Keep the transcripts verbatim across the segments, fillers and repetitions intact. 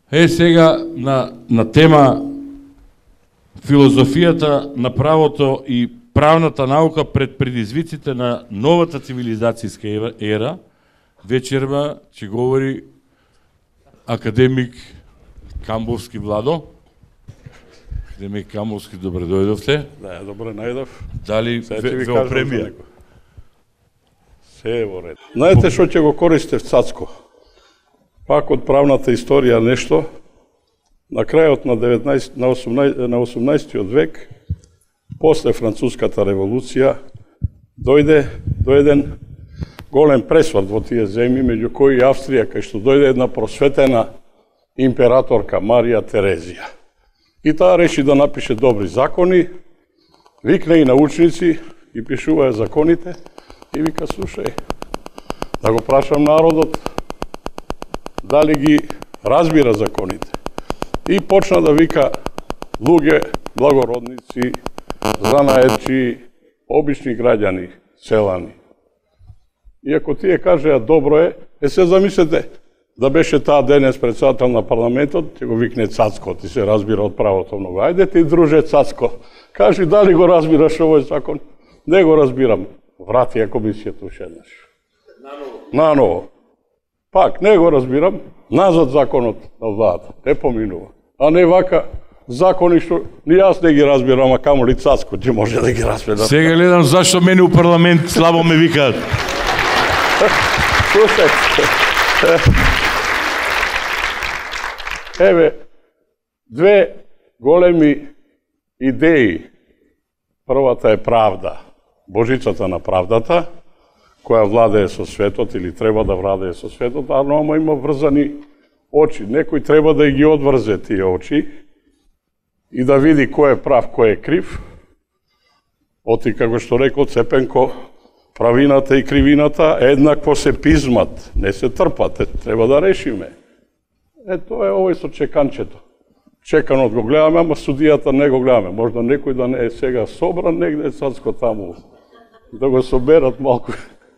Е, сега на, на тема филозофијата на правото и правната наука пред предизвиците на новата цивилизацијска ера, вечерва ќе говори академик Камбовски Владо. Академик Камбовски, добре дојдовте. Да, добре најдов. Дали ве, ве опремија? Се е во ред. Знаете што ќе го користев Цацко? Пак од правната историја нешто, на крајот на деветнаесет на осумнаесет на осумнаесеттиот век, после француската револуција, дојде до еден голем пресврт во тие земји, меѓу кои и Австрија, кај што дојде една просветена императорка Марија Терезија. И таа реши да напише добри закони, викне и научници, и пишуваја законите, и вика, слушај, да го прашам народот, дали ги разбира законите. И почна да вика луѓе, благородници, занаетчи, обични граѓани, селани. И ако тие кажеа добро е, е се замислете, да беше таа денес председател на парламентот, ќе го викне Цацко, ти се разбира од правото многу. Ајде ти, друже Цацко, кажи дали го разбираш овој закон? Не го разбирам. Врати ја комисијата уште еднаш. Наново. Наново. Пак, не го разбирам, назад законот на владата, не поминува. А не вака закони што ни јас не ги разбирам, а камо ли Цацко ќе може да ги разбира. Сега гледам зашто мене у парламент слабо ме викаат. Слушајте. Еве, две големи идеи. Првата е правда, Божицата на правдата, која владее со светот или треба да владее со светот, а ама има врзани очи. Некој треба да ги одврзе тие очи и да види кој е прав, кој е крив. Оти, како што рекол Цепенко, правината и кривината еднакво се пизмат, не се трпат, треба да решиме. Е, тоа е овој со чеканчето. Чеканот го гледаме, ама судијата не го гледаме. Можда некој да не е сега собран негде Цацко таму, да го соберат малку.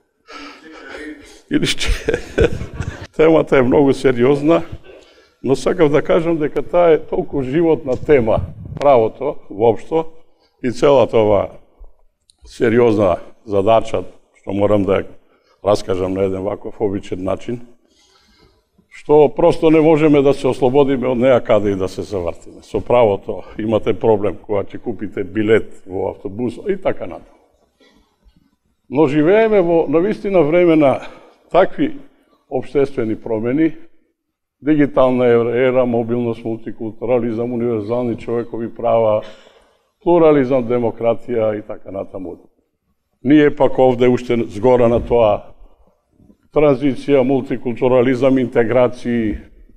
Или ще... Темата е многу сериозна, но сакав да кажам дека таа е толку животна тема, правото, воопшто, и целата ова сериозна задача, што морам да ја раскажам на еден ваков обичен начин, што просто не можеме да се ослободиме од неа каде и да се завртиме. Со правото имате проблем кога ќе купите билет во автобус и така натаму. Но живееме во навистина време на такви обштествени промени, дигитална ера, мобилност, мултикултурализам, универзални човекови права, плурализам, демократија и така натаму. Ние пак овде уште згора на тоа транзиција, мултикултурализам, интеграции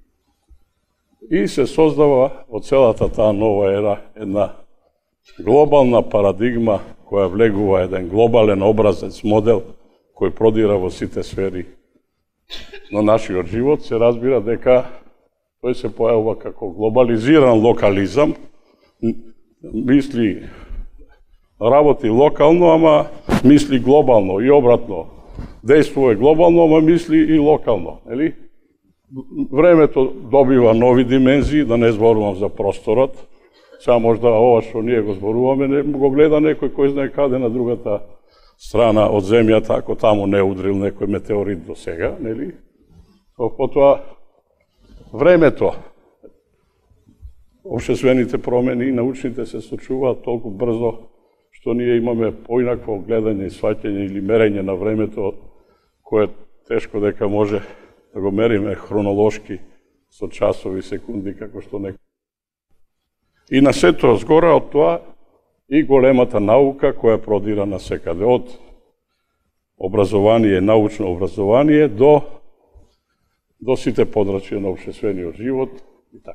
и се создава од целата таа нова ера една глобална парадигма која влегува еден глобален образец, модел кој продира во сите сфери на нашиот живот. Се разбира дека тој се појавува како глобализиран локализам, мисли работи локално, ама мисли глобално и обратно. Дејствува глобално, ама мисли и локално, нели? Времето добива нови димензии, да не зборувам за просторот. Сега можда ова што ние го зборуваме, не го гледа некој кој знае каде на другата страна од земјата, ако таму не удрил некој метеорит до сега, нели? Потоа времето, општествените промени и научните се случуваат толку брзо, што ние имаме поинакво гледање и сваќање или мерење на времето, кое тешко дека може да го мериме хронолошки со часови, секунди, како што некој. И на сето згора од тоа и големата наука која продира на секаде, од образование, научно образование до до сите подрачја на општествениот живот и така.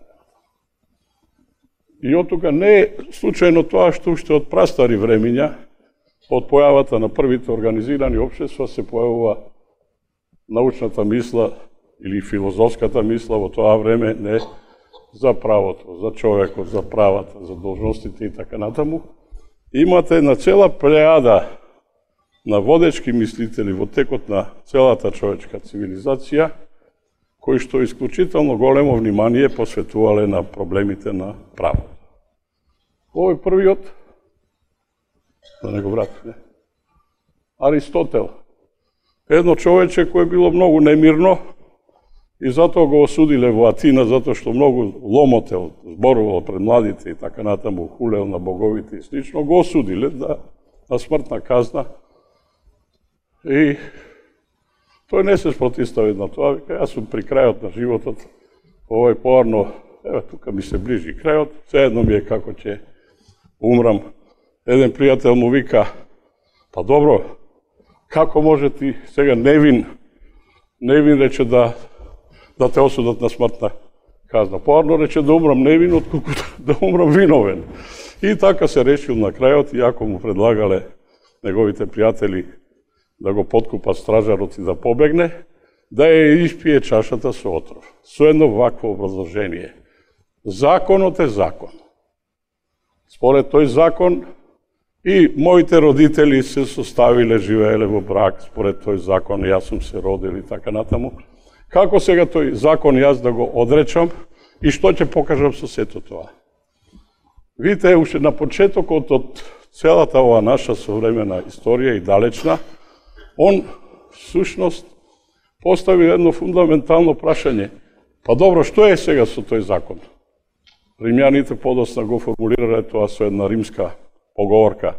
И од тука не е случајно тоа што уште од прастари времиња, од појавата на првите организирани општества се појавува научната мисла или филозофската мисла во тоа време не за правото, за човекот, за правата, за должностите и така натаму. Имате на цела плејада на водечки мислители во текот на целата човечка цивилизација, кои што исклучително големо внимание посветувале на проблемите на правото. Овој првиот, да не го вратим, Аристотел, едно човече кој било многу немирно и затоа го осудиле во Атина, затоа што многу ломотел, зборувал пред младите и така натаму, хулел на боговите и слично, го осудиле да, на смртна казна. И тој не се спротистави на тоа, вика, јас сум при крајот на животот, овој поарно, еве, тука ми се ближи крајот, заедно ми е како ќе умрам. Еден пријател му вика, па добро, како може ти сега невин, невин рече да, да те осудат на смртна казна. Поарно рече да умрам невин, отколку да умрам виновен. И така се решил на крајот, иако му предлагале неговите пријатели да го подкупат стражарот и да побегне, да ја испие чашата со отров. Со едно вакво образложение. Законот е закон. Според тој закон, и моите родители се составиле, живееле во брак, според тој закон, јас сум се родил и така натаму. Како сега тој закон јас да го одречам и што ќе покажам со сето тоа? Видите, уште на почетокот од целата ова наша современа историја и далечна, он, всушност, постави едно фундаментално прашање. Па добро, што е сега со тој закон? Римјаните подосна го формулирале тоа со една римска поговорка.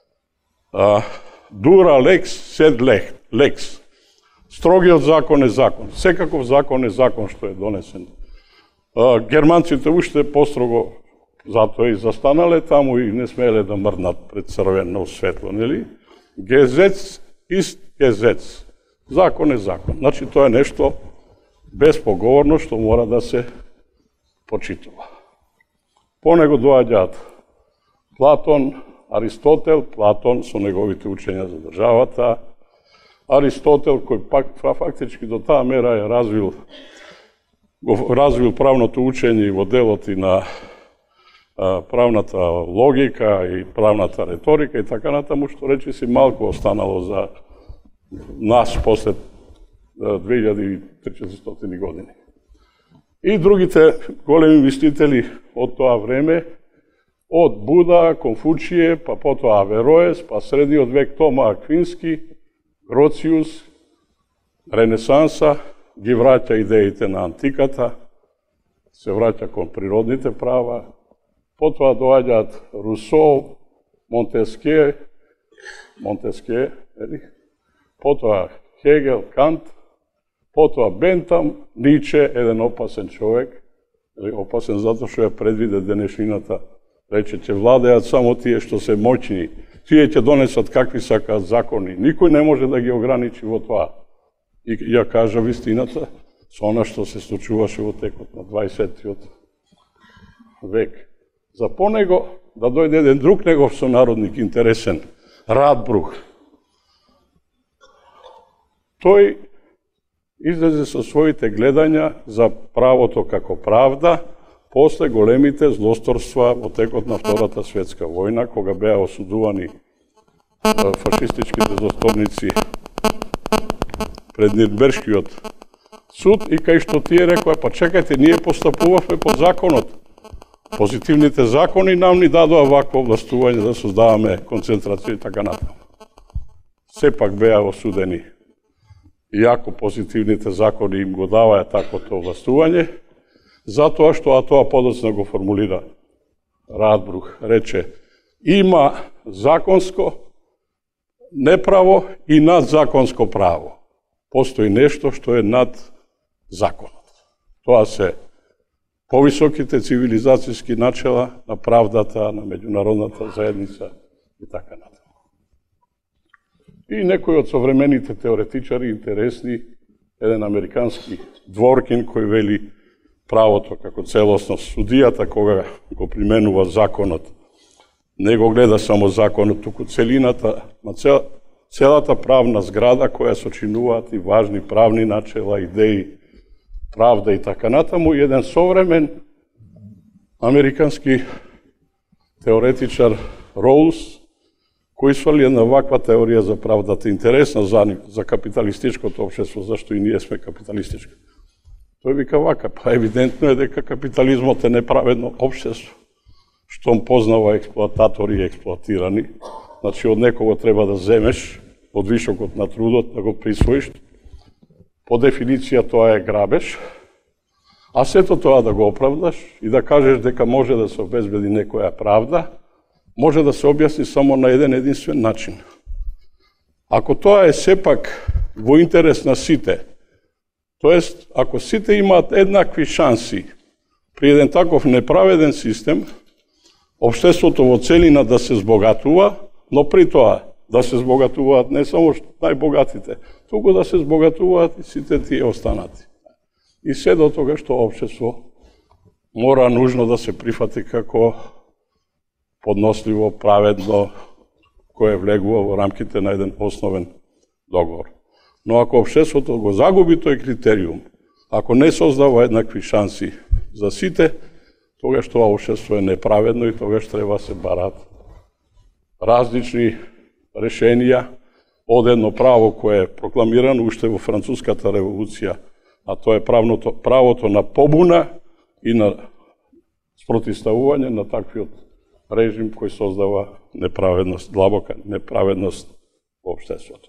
Дура лекс, сед лекс. Строгиот закон е закон. Секаков закон е закон што е донесен. Германците уште построго затоа и застанале таму и не смееле да мрднат пред црвено светло, нели? Гезец ист гезец. Закон е закон. Значи тоа е нешто безпоговорно што мора да се почитува. По него доаѓаат Платон, Аристотел, Платон со неговите учења за државата, Аристотел кој пак фактички до таа мера е развил го развил правното учење и во делот и на а, правната логика и правната реторика и така натаму, што рече си малку останало за нас после две илјади и триста години. И другите големи мислители од тоа време, од Буда, Конфуције, па потоа Авероес, па средниот век Тома Аквински, Гроциус, Ренесанса, ги враќа идеите на антиката, се враќа кон природните права, потоа доаѓаат Русо, Монтеске, Монтеске, ели? Потоа Хегел, Кант, потоа Бентам, Ниче, еден опасен човек, опасен затоа што ја предвиде денешнината, рече, ќе владеат само тие што се моćни, тие ќе донесат какви сакаат закони, никој не може да ги ограничи во тоа. И ја кажа вистината, со она што се случуваше во текот на дваесеттиот век. За по него да дојде еден друг негов сонародник интересен, Радбрух. Тој излезе со своите гледања за правото како правда после големите злосторства во текот на Втората светска војна, кога беа осудувани фашистичките злосторници пред Нирнбергскиот суд и кај што тие рекоа, па чекајте, ние постапувавме по законот. Позитивните закони нам ни дадоа вакво властување да создаваме концентрација и така натаму. Сепак беа осудени. Иако позитивните закони им го даваја таквото властување, затоа што, а тоа подоцна го формулира Радбрух, рече, има законско неправо и надзаконско право. Постои нешто што е над законот. Тоа се повисоките цивилизацијски начела на правдата, на меѓународната заедница и така натаму. И некои од современите теоретичари интересни, еден американски Дворкин кој вели правото како целосност, судијата кога го применува законот, не го гледа само законот, туку целината, цел, целата правна зграда која сочинуваат и важни правни начела, идеи, правда и така натаму, и еден современ американски теоретичар Роулс, кој свали една ваква теорија за правдата, интересна за, за капиталистичкото општество, зашто и ние сме капиталистичко. Тој вика вака, па евидентно е дека капитализмот е неправедно општество. Штом познава експлоататори и експлоатирани, значи од некого треба да земеш од вишокот на трудот, да го присвоиш. По дефиниција тоа е грабеж, а сето тоа да го оправдаш и да кажеш дека може да се обезбеди некоја правда, може да се објасни само на еден единствен начин. Ако тоа е сепак во интерес на сите, тоест, ако сите имаат еднакви шанси при еден таков неправеден систем, општеството во целина да се збогатува, но при тоа да се збогатуваат не само најбогатите, туку да се збогатуваат и сите тие останати. И се до тога што општество мора нужно да се прифати како подносливо, праведно, кое влегува во рамките на еден основен договор. Но ако општеството го загуби тој критериум, ако не создава еднакви шанси за сите, тогаш тоа општество е неправедно и тогаш треба се барат различни решенија од едно право кое е прокламирано уште во Француската револуција, а тоа е правното, правото на побуна и на спротивставување на таквиот режим кој создава неправедност, длабока неправедност во општеството.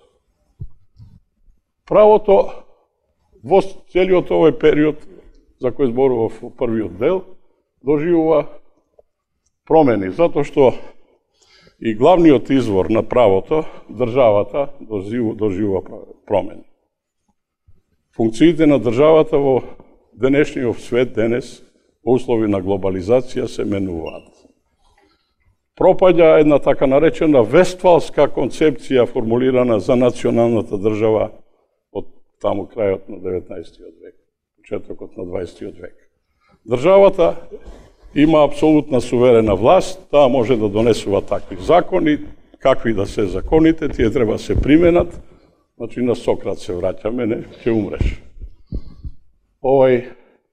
Правото во целиот овој период за кој зборував во првиот дел доживува промени, затоа што и главниот извор на правото, државата, доживува промени. Функциите на државата во денешниот свет денес, во услови на глобализација, се менуваат. Пропаѓа една така наречена вестфалска концепција формулирана за националната држава од таму крајот на деветнаесеттиот век, почетокот на дваесеттиот век. Државата има апсолутна суверена власт, таа може да донесува такви закони, какви да се законите, тие треба да се применат, значи на Сократ се враќаме, не, ќе умреш. Овај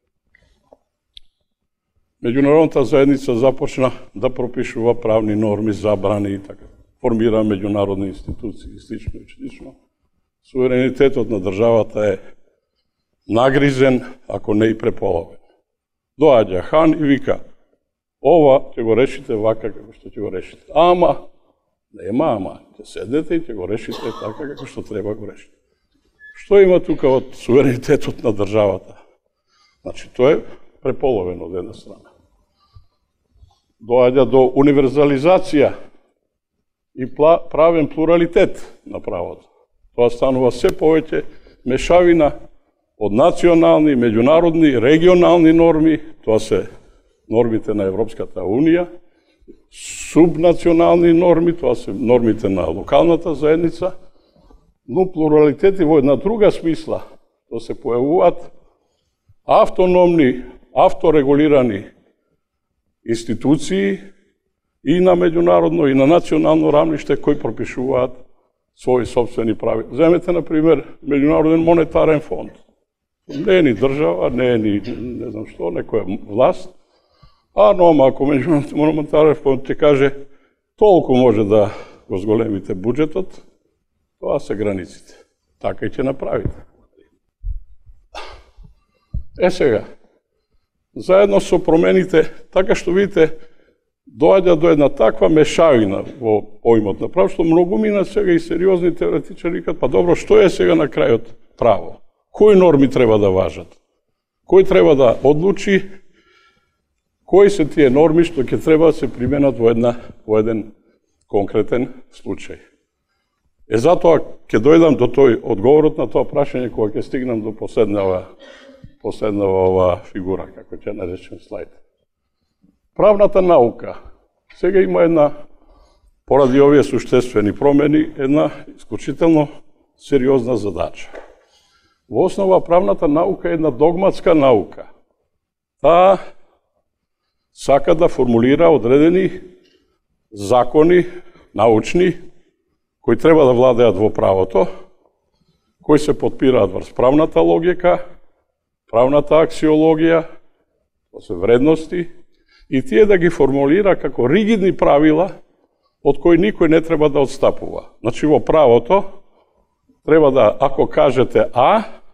меѓународната заедница започна да пропишува правни норми, забрани и така. Формира меѓународни институции и слично и слично. Суверенитетот на државата е нагризен, ако не и преполовен. Доаѓа хан и вика, ова ќе го решите вака како што ќе го решите. Ама, нема ама, ќе седнете и ќе го решите така како што треба го решите. Што има тука од суверенитетот на државата? Значи, тоа е преполовен од една страна. Доаѓа до универзализација и правен плуралитет на правото. Тоа станува се повеќе мешавина од национални, меѓународни, регионални норми, тоа се нормите на Европската Унија, субнационални норми, тоа се нормите на локалната заедница, но плуралитети во една друга смисла, тоа се појавуваат автономни, авторегулирани институции и на меѓународно и на национално рамниште кои пропишуваат своји собствени прави. Земете, например, Меѓународен монетарен фонд. Не е ни држава, не е ни не знам што, некоја власт, а но ако Меѓународен монетарен фонд ќе каже толку може да го зголемите буџетот, тоа се границите. Така и ќе направите. Е сега, заедно со промените, така што видите, доаѓа до една таква мешавина во поимот на право, што многу мина сега и сериозни теоретичари кажат, па добро, што е сега на крајот право? Кои норми треба да важат? Кој треба да одлучи? Кои се тие норми што ќе треба да се применат во, една, во еден конкретен случај? Е затоа ќе дојдам до тој одговорот на тоа прашање кога ќе стигнам до последнава последнава ова фигура, како ќе наречем слайд. Правната наука. Сега има една, поради овие суштествени промени, една исклучително сериозна задача. Во основа правната наука е една догматска наука. Таа сака да формулира одредени закони научни кои треба да владеат во правото, кои се подпираат врз правната логика, правната аксиологија, тоа се вредности, и тие да ги формулира како ригидни правила од кои никој не треба да отстапува. Значи во правото треба да, ако кажете А,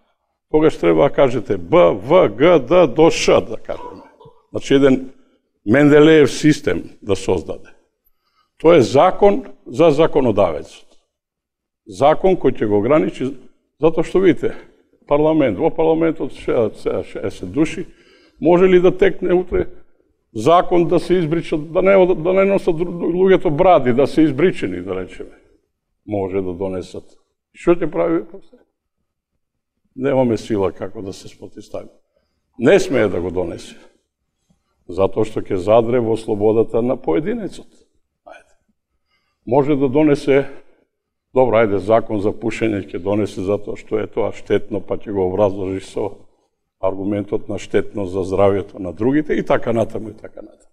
тогаш треба да кажете Б, В, Г, Д до Ш, да кажеме. Значи еден Менделеев систем да создаде. Тоа е закон за законодавецот. Закон кој ќе го ограничи, затоа што видите, парламент, во парламентот шеесет души, може ли да текне утре закон да се избричат, да не, да не носат луѓето бради, да се избричени, да речеме. Може да донесат. Што ќе прави после? Немаме сила како да се спротивстави. Не смее да го донесе. Затоа што ќе задре во слободата на поединецот. Ајде. Може да донесе, добро, ајде, закон за пушење ќе донесе затоа што е тоа штетно, па ќе го образложи со аргументот на штетност за здравјето на другите и така натаму и така натаму.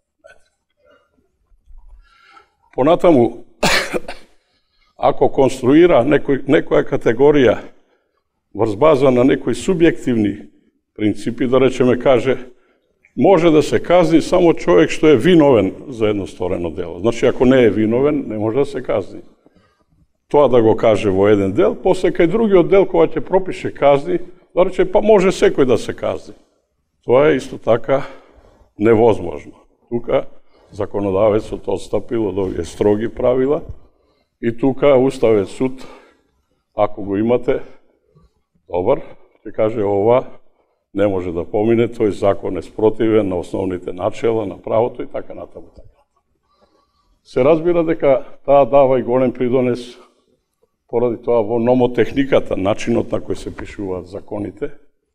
Понатаму, ако конструира некој, некоја категорија врз база на некои субјективни принципи, да речеме каже, може да се казни само човек што е виновен за едно сторено дело. Значи, ако не е виновен, не може да се казни. Тоа да го каже во еден дел, после кај другиот дел, кога ќе пропише казни, да рече, па може секој да се казни. Тоа е исто така невозможно. Тука законодавецот отстапил од овие строги правила и тука Уставен суд, ако го имате, добар, ќе каже ова не може да помине, тој закон е спротивен на основните начела, на правото и така натаму. Се разбира дека таа дава и голем придонес поради тоа во номотехниката, начинот на кој се пишуваат законите.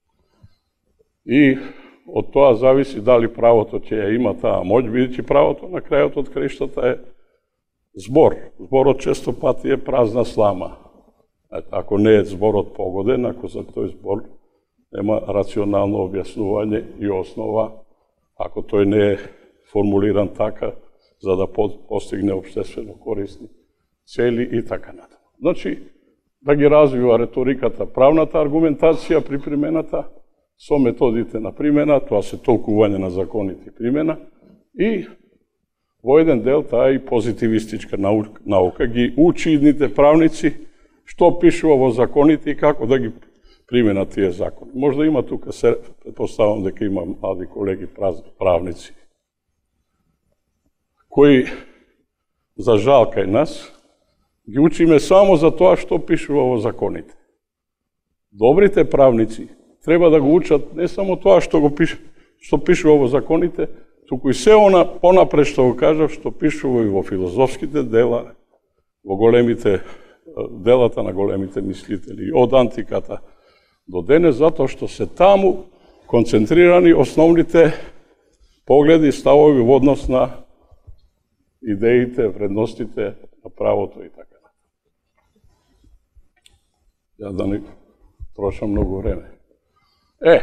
И од тоа зависи дали правото ќе ја има таа моќ, бидејќи правото на крајот од краиштата е збор. Зборот често пати е празна слама. Ако не е зборот погоден, ако за тој збор нема рационално објаснување и основа, ако тој не е формулиран така, за да постигне општествено корисни цели и така натаму. Значи, да ги развива реториката, правната аргументација при примената, со методите на примена, тоа се толкување на законите и примена, и во еден дел таа и позитивистичка наука ги учи идните правници што пишува во законите и како да ги применат тие закони. Може да има тука, се предпоставам дека има млади колеги правници, кои, за жал кај нас, ги учиме само за тоа што пишува во законите. Добрите правници треба да го учат не само тоа што го пиш, што пишува во законите, туку и се она понапред што го кажав, што пишува и во филозофските дела, во големите делата на големите мислители, од антиката до денес, затоа што се таму концентрирани основните погледи и ставови во однос на идеите, вредностите на правото и така. Ја да не трошам многу време. Е,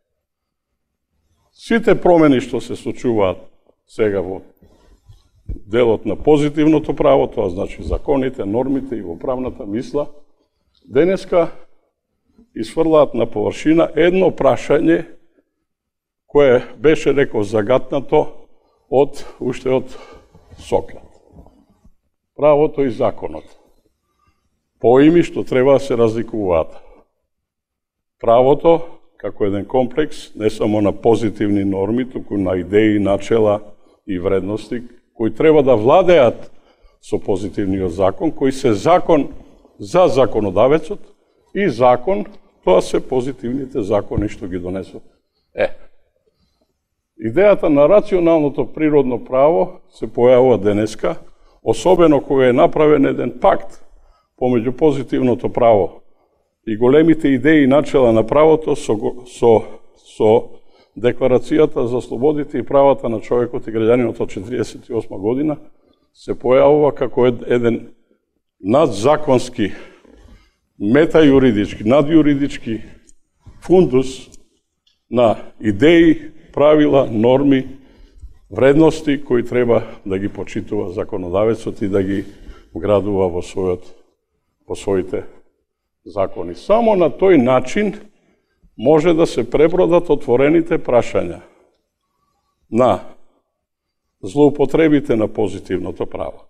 сите промени што се случуваат сега во делот на позитивното право, тоа значи законите, нормите и во правната мисла, денеска изфрлаат на површина едно прашање кое беше, реков, загатнато од уште од Сократ. Правото и законот. Поими што треба да се разликуваат. Правото, како еден комплекс, не само на позитивни норми, туку на идеи, начела и вредности, кои треба да владеат со позитивниот закон, кои се закон за законодавецот и закон, тоа се позитивните закони што ги донесува. Е, идејата на рационалното природно право се појавува денеска, особено кога е направен еден пакт помеѓу позитивното право и големите идеи и начела на правото со, со, со Декларацијата за слободите и правата на човекот и граѓанинот од четиридесет и осма година, се појавува како еден надзаконски, метајуридички, надјуридички фундус на идеи, правила, норми, вредности кои треба да ги почитува законодавецот и да ги вградува во својот, во своите закони. Само на тој начин може да се пребродат отворените прашања на злоупотребите на позитивното право.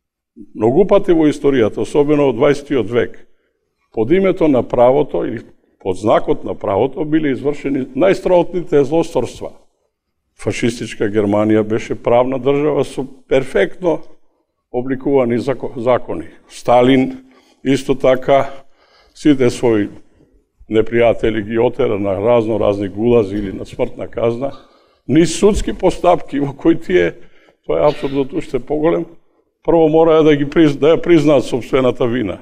Многу пати во историјата, особено од дваесеттиот век, под името на правото или под знакот на правото биле извршени најстраотните злосторства. Фашистичка Германија беше правна држава со перфектно обликувани закони. Сталин исто така сите своји непријатели ги отера на разно разни гулази или на смртна казна, ни судски постапки во кои тие, тоа е апсурдот уште поголем, прво мора да ги приз, да ја признаат собствената вина.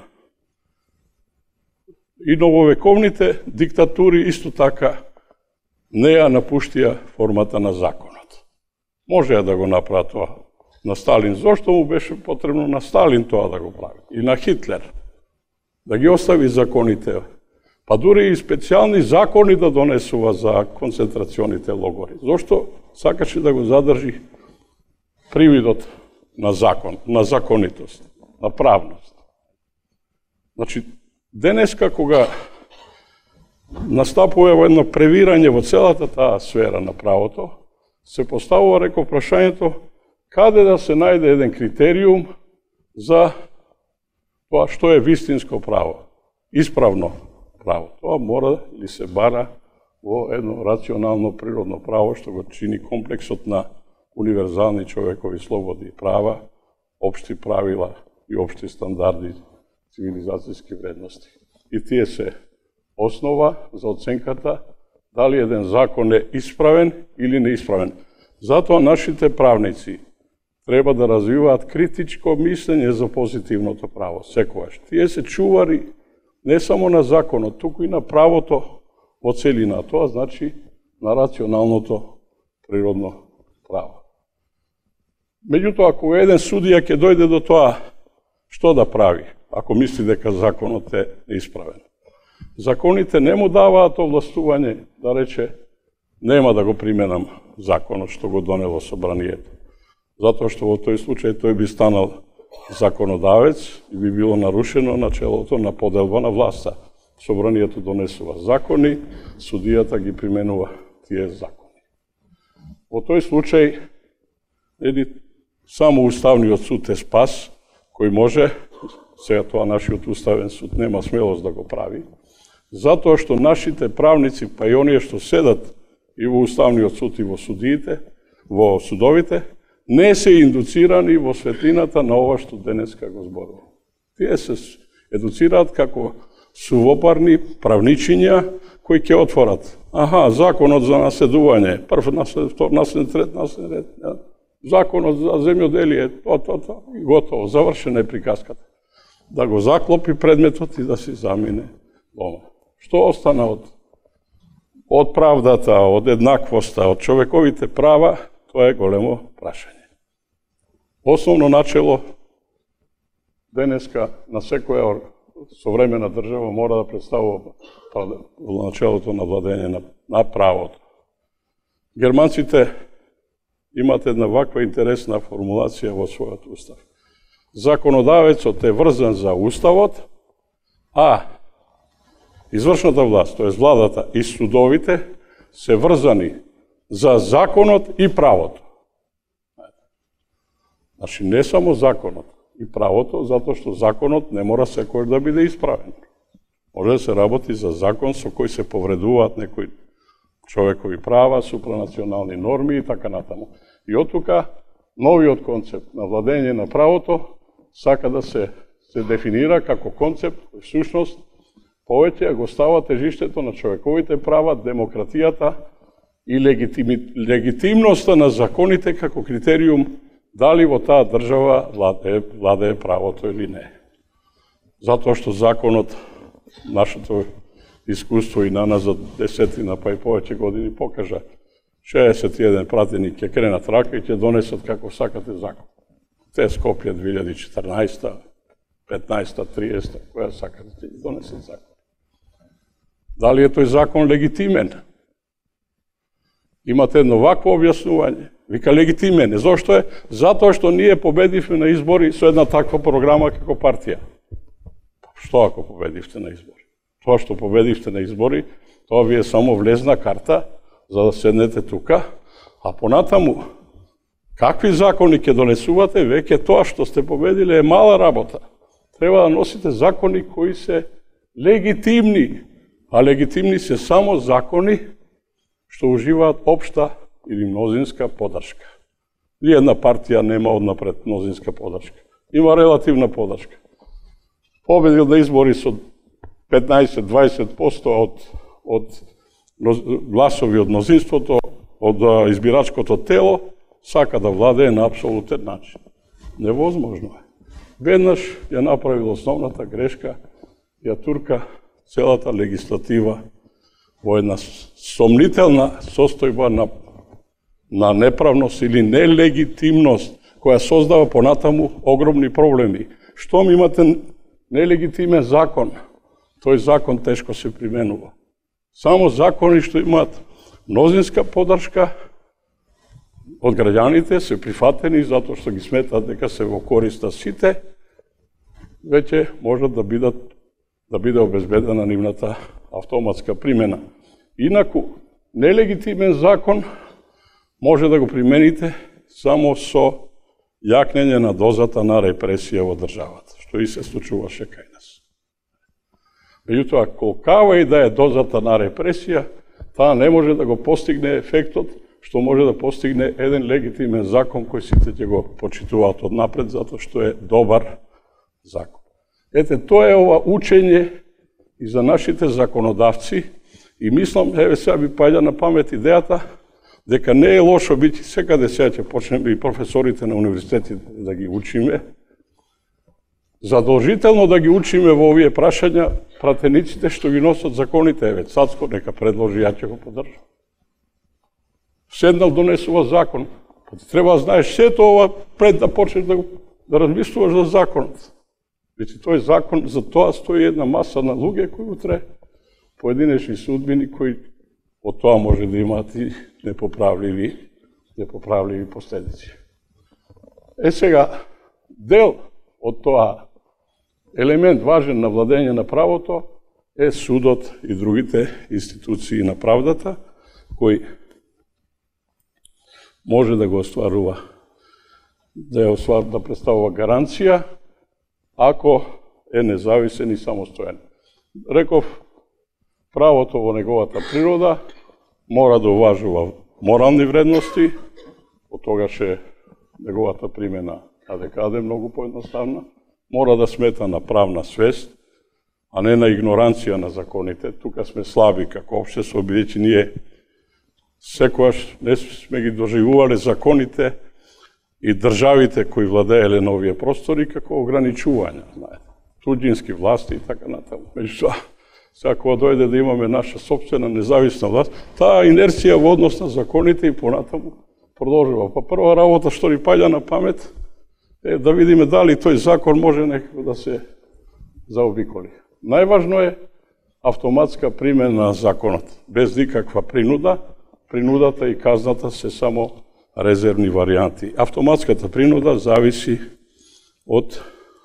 И нововековните диктатури исто така не ја напуштија формата на законот. Може да го направи тоа на Сталин. Зошто му беше потребно на Сталин тоа да го прави? И на Хитлер. Да ги остави законите. Па дури и специјални закони да донесува за концентрационите логори. Зошто сакаше да го задржи привидот на закон, на законитост, на правност. Значи, денеска кога настапува едно превирање во целата таа сфера на правото, се поставува, реков, прашањето каде да се најде еден критериум за тоа што е вистинско право, исправно право. Тоа мора или се бара во едно рационално природно право што го чини комплексот на универзални човекови слободи и права, општи правила и општи стандарди, цивилизацијски вредности. И тие се основа за оценката дали еден закон е исправен или неисправен. Затоа нашите правници треба да развиваат критичко мислење за позитивното право, секогаш. Тие се чувари не само на законот, туку и на правото во целина. Тоа значи на рационалното природно право. Меѓутоа, ако еден судија ќе дојде до тоа, што да прави, ако мисли дека законот е неисправен? Законите не му даваат овластување да рече нема да го применам законот што го донело собранието. Затоа што во тој случај тој би станал законодавец и би било нарушено начелото на поделба на власта. Собранието донесува закони, судијата ги применува тие закони. Во тој случај, еди, само Уставниот суд е спас, кој може, сега тоа нашиот Уставен суд нема смелост да го прави, затоа што нашите правници, па и оние што седат и во Уставниот суд и во судиите, во судовите, не се индуцирани во светлината на ова што денеска го зборува. Тие се едуцираат како сувопарни правничиња кои ќе отворат. Аха, законот за наследување, прв наслед, втор наслед, трет наслед, ред, законот за земјоделие, тоа, тоа, тоа, и готово, завршена е приказката. Да го заклопи предметот и да си замине дома. Што остана од, од правдата, од еднаквоста, од човековите права, тоа е големо прашање. Основно начело денеска на секоја современа држава мора да представува начелото на владење на, на правото. Германците имат една ваква интересна формулација во својот устав. Законодавецот е врзан за уставот, а извршната власт, тоа е владата и судовите, се врзани за законот и правото. Значи, не само законот и правото, затоа што законот не мора секој да биде исправен. Може да се работи за закон со кој се повредуваат некои човекови права, супранационални норми и така натаму. И од тука, новиот концепт на владење на правото сака да се, се дефинира како концепт, кој всушност повеќе го става тежиштето на човековите права, демократијата и легитими, легитимноста на законите како критериум дали во таа држава владее, владее правото или не. Затоа што законот, нашето искуство и наназад десетина па и повеќе години покажа, шеесет и еден пратеник ќе кренат рака и ќе донесат како сакате закон. Те Скопје две илјади и четрнаесета, петнаесета, триесета, која сакате ќе ги донесат закон. Дали е тој закон легитимен? Имате едно вакво објаснување. Вика легитимен е. Зошто е? Затоа што ние победивме на избори со една таква програма како партија. Што ако победивте на избори? Тоа што победивте на избори, тоа ви е само влезна карта за да седнете тука, а понатаму какви закони ќе донесувате, веќе тоа што сте победиле е мала работа. Треба да носите закони кои се легитимни, А легитимни се само закони што уживаат општа или мнозинска подршка. Ни една партија нема однапред мнозинска подршка. Има релативна подршка. Победил на избори со петнаесет до дваесет проценти од, од гласови од мнозинството, од избирачкото тело, сака да владее на апсолутен начин. Невозможно е. Веднаш ја направил основната грешка, ја турка целата легислатива во една сомнителна состојба на, на неправност или нелегитимност, која создава понатаму огромни проблеми. Штом имате нелегитимен закон, тој закон тешко се применува. Само закони што имаат мнозинска подршка од граѓаните се прифатени затоа што ги сметаат дека се во корист на сите, веќе можат да бидат да биде обезбедена нивната автоматска примена. Инаку, нелегитимен закон може да го примените само со јакнење на дозата на репресија во државата, што и се случуваше кај нас. Меѓутоа, колкава и да е дозата на репресија, таа не може да го постигне ефектот што може да постигне еден легитимен закон кој сите ќе го почитуваат однапред, затоа што е добар закон. Ете, тоа е ова учење и за нашите законодавци и мислам, еве сега би паѓа на памет идејата дека не е лошо бити, секаде сега ќе почнеме и професорите на универзитети да ги учиме, задолжително да ги учиме во овие прашања пратениците што ги носат законите. Еве, Цацко нека предложи, ја ќе го поддржам. Седнал, донесува закон. Треба да знаеш сето ова пред да почнеш да, да размислуваш за законот. Веќе тој закон, за тоа стои една маса на луѓе кои утре поединечни судбини кои од тоа може да имаат и непоправливи, непоправливи последици. Е сега, дел од тоа елемент важен на владење на правото е судот и другите институции на правдата, кои може да го остварува, да ја остварува, да представува гаранција, ако е независен и самостоен. Реков, правото во неговата природа мора да уважува морални вредности, од тогаш е неговата примена каде-каде многу поедноставна, мора да смета на правна свест, а не на игноранција на законите. Тука сме слаби како општество, бидејќи ние секојаш не сме ги доживувале законите и државите кои владееле на овие простори како ограничувања, знаете, туѓински власти и така натаму. Меѓутоа, сега кога дојде да имаме наша собствена независна власт, таа инерција во однос на законите и понатаму продолжува. Па прва работа што ни паѓа на памет е да видиме дали тој закон може некако да се заобиколи. Најважно е автоматска примена на законот, без никаква принуда. Принудата и казната се само резервни варианти. Автоматската принуда зависи од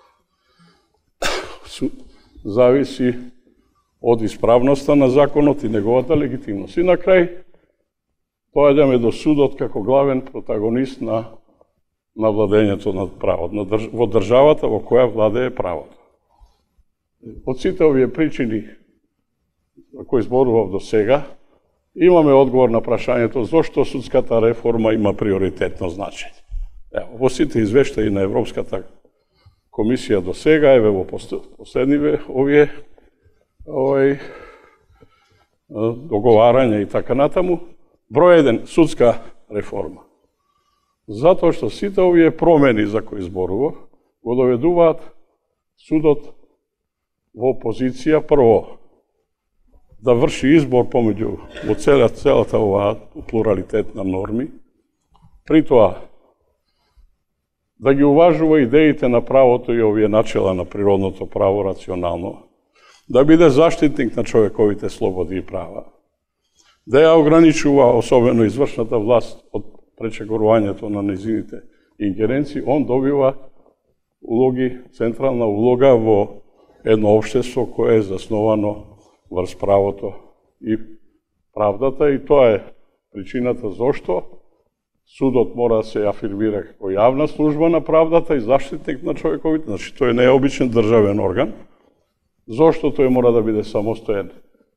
зависи од исправноста на законот и неговата легитимност. И на крај доаѓаме до судот како главен протагонист на на владењето на правот, на држ... во државата во која владее правото. Од сите овие причини кои зборував до сега, имаме одговор на прашањето зошто судската реформа има приоритетно значење. Ево, во сите извештаи на Европската комисија до сега, еве во последниве овие овој договарања и така натаму, број еден судска реформа. Затоа што сите овие промени за кои зборував го доведуваат судот во позиција прво да врши избор помеѓу во целата, целата оваа плуралитет на норми, при тоа да ги уважува идеите на правото и овие начела на природното право рационално, да биде заштитник на човековите слободи и права, да ја ограничува особено извршната власт од пречегорувањето на незините ингеренции, он добива улоги, централна улога во едно општество кое е засновано врз правото и правдата, и тоа е причината зошто судот мора да се афирмира како јавна служба на правдата и заштитник на човековите, значи тој не е обичен државен орган, зошто тој мора да биде самостоен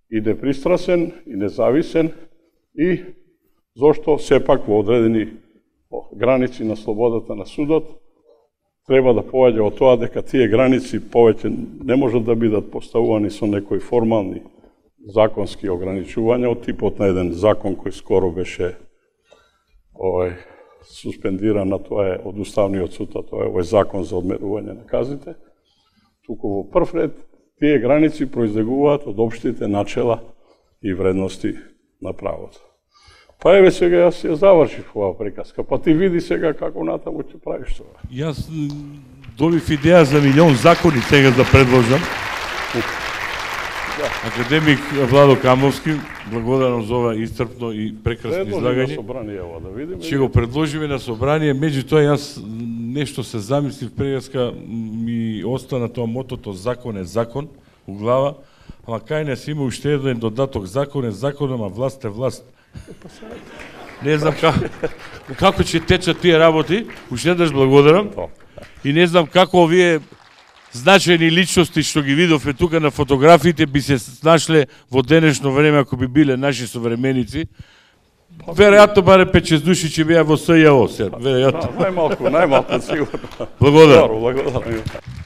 и непристрасен, и независен, и зошто сепак во одредени граници на слободата на судот треба да поаѓа од тоа дека тие граници повеќе не можат да бидат поставувани со некои формални законски ограничувања од типот на еден закон кој скоро беше овој суспендиран, а тоа е од Уставниот суд, а тоа е овој закон за одмерување на казните. Туку во прв ред тие граници произлегуваат од општите начела и вредности на правото. Па еве сега јас ја завршив оваа приказка, па ти види сега како натаму ќе правиш тоа. Јас добив идеја за милион закони сега да предложам. Академик Владо Камовски, благодарам за ова истрпно и прекрасно излагање. Да видиме. Ќе го предложиме на собрание, меѓутоа јас нешто се замислив преска, ми остана тоа мотото закон е закон у глава, ама кај не си има уште еден додаток, закон е закон, ама власт е власт. Не знам како, како ќе течат тие работи, уште еднаш благодарам. И не знам како овие значајни личности што ги видовме тука на фотографиите би се нашле во денешно време ако би биле наши современици. Веројатно баре пет-шест души ќе беа во СЈО, веројатно. Најмалку, најмалку сигурно. Благодарам. Благодарам.